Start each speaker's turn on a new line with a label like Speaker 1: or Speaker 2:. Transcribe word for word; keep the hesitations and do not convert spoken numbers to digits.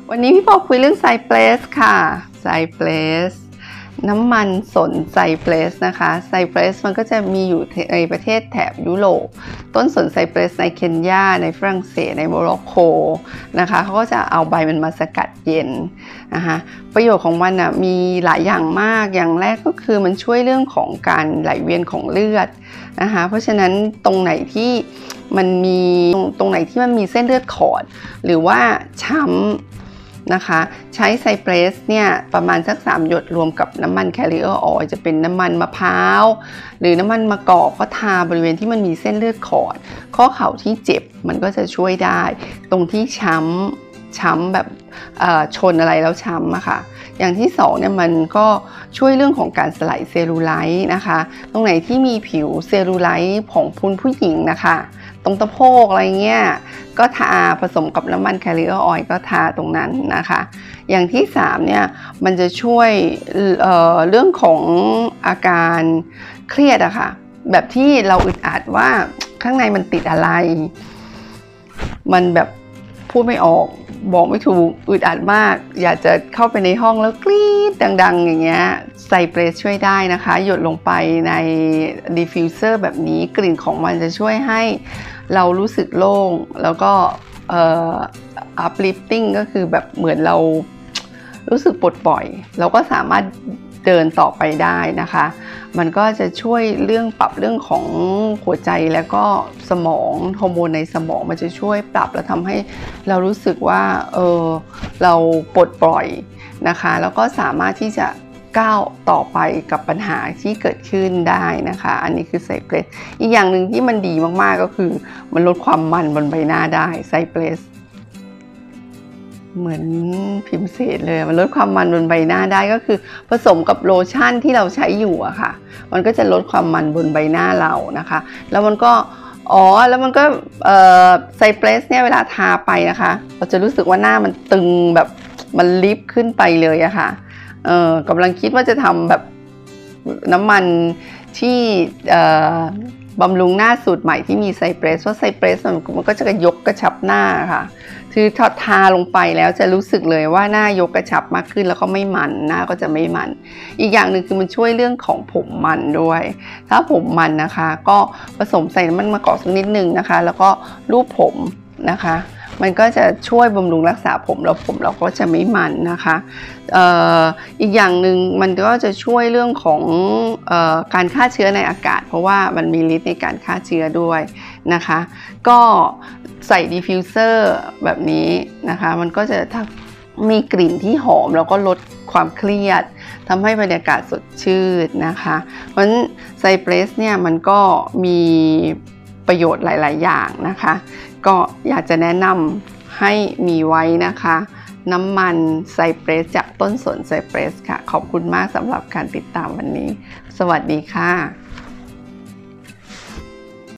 Speaker 1: วันนี้พี่ปอคุยเรื่องไซเปรสค่ะไซเปรสน้ำมันสนไซเปรสนะคะไซเปรสมันก็จะมีอยู่ในประเทศแถบยุโรปต้นสนไซเปรสในเคนยาในฝรั่งเศสในโมร็อกโกนะคะเขาก็จะเอาใบมันมาสกัดเย็นนะคะประโยชน์ของมันอ่ะมีหลายอย่างมากอย่างแรกก็คือมันช่วยเรื่องของการไหลเวียนของเลือดนะคะเพราะฉะนั้นตรงไหนที่มันมีตรงไหนที่มันมีเส้นเลือดขอดหรือว่าช้ำนะคะใช้ไซเปรสเนี่ยประมาณสักสามหยดรวมกับน้ำมันแคริเออร์ออยล์จะเป็นน้ำมันมะพร้าวหรือน้ำมันมะกอกก็ทาบริเวณที่มันมีเส้นเลือดขอดข้อเข่าที่เจ็บมันก็จะช่วยได้ตรงที่ช้ำช้ำแบบชนอะไรแล้วช้ำอะค่ะอย่างที่สองเนี่ยมันก็ช่วยเรื่องของการสลายเซลลูไลท์นะคะตรงไหนที่มีผิวเซลลูไลท์ของคุณผู้หญิงนะคะตรงตะโพกอะไรเงี้ยก็ทาผสมกับน้ำมันแคริเออร์ออยล์ก็ทาตรงนั้นนะคะอย่างที่สามเนี่ยมันจะช่วยเอ่อเรื่องของอาการเครียดอะค่ะแบบที่เราอึดอัดว่าข้างในมันติดอะไรมันแบบพูดไม่ออกบอกไม่ถูกอึดอัดมากอยากจะเข้าไปในห้องแล้วกรี๊ดดังๆอย่างเงี้ยไซเปรสช่วยได้นะคะหยดลงไปในดิฟฟิวเซอร์แบบนี้กลิ่นของมันจะช่วยให้เรารู้สึกโล่งแล้วก็เอ่อ uplifting ก็คือแบบเหมือนเรารู้สึกปลดปล่อยเราก็สามารถเดินต่อไปได้นะคะมันก็จะช่วยเรื่องปรับเรื่องของหัวใจแล้วก็สมองฮอร์โมนในสมองมันจะช่วยปรับแล้วทำให้เรารู้สึกว่าเออเราปลดปล่อยนะคะแล้วก็สามารถที่จะก้าวต่อไปกับปัญหาที่เกิดขึ้นได้นะคะอันนี้คือไซเปรสอีกอย่างหนึ่งที่มันดีมากๆก็คือมันลดความมันบนใบหน้าได้ไซเปรสเหมือนพิมพ์เศษเลยมันลดความมันบนใบหน้าได้ก็คือผสมกับโลชั่นที่เราใช้อยู่อะค่ะมันก็จะลดความมันบนใบหน้าเรานะคะแล้วมันก็อ๋อแล้วมันก็ไซเปรสเนี่ยเวลาทาไปนะคะเราจะรู้สึกว่าหน้ามันตึงแบบมันลิฟต์ขึ้นไปเลยอะค่ะเออกำลังคิดว่าจะทำแบบน้ำมันที่บำรุงหน้าสูตรใหม่ที่มีไซเปรสเพราะไซเปรสมันก็จะยกกระชับหน้าค่ะคือทอดทาลงไปแล้วจะรู้สึกเลยว่าหน้ายกกระชับมากขึ้นแล้วก็ไม่มันหน้าก็จะไม่มันอีกอย่างหนึ่งคือมันช่วยเรื่องของผมมันด้วยถ้าผมมันนะคะก็ผสมใส่น้ำมันมะกอกสักนิดนึงนะคะแล้วก็ลูบผมนะคะมันก็จะช่วยบำรุงรักษาผมแล้วผมเราก็จะไม่มันนะคะเอ่ออีกอย่างหนึ่งมันก็จะช่วยเรื่องของเอ่อการฆ่าเชื้อในอากาศเพราะว่ามันมีฤทธิ์ในการฆ่าเชื้อด้วยนะคะก็ใส่ดิฟฟิวเซอร์แบบนี้นะคะมันก็จะมีกลิ่นที่หอมแล้วก็ลดความเครียดทำให้บรรยากาศสดชื่นนะคะเพราะฉะนั้นไซเปรสเนี่ยมันก็มีประโยชน์หลายๆอย่างนะคะก็อยากจะแนะนำให้มีไว้นะคะน้ำมันไซเปรสจากต้นสนไซเปรสค่ะขอบคุณมากสำหรับการติดตามวันนี้สวัสดีค่ะ